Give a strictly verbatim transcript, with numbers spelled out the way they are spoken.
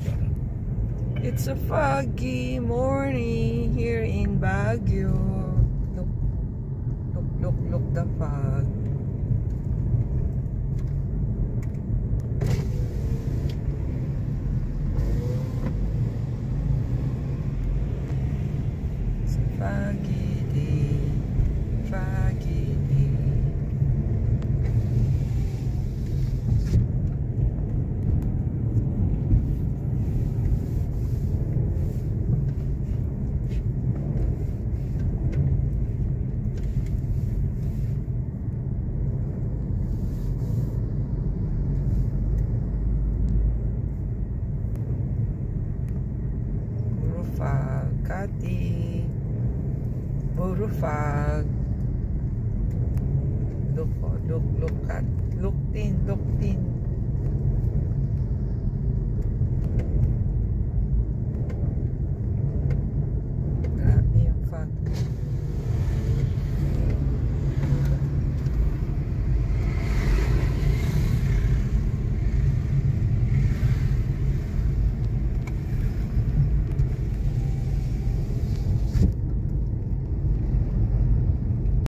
It's a foggy morning here in Baguio. Look, look, look, look the fog. It's a foggy day, foggy day. Fog, Kati, puro fog. Look, look, look at, look tin, look tin.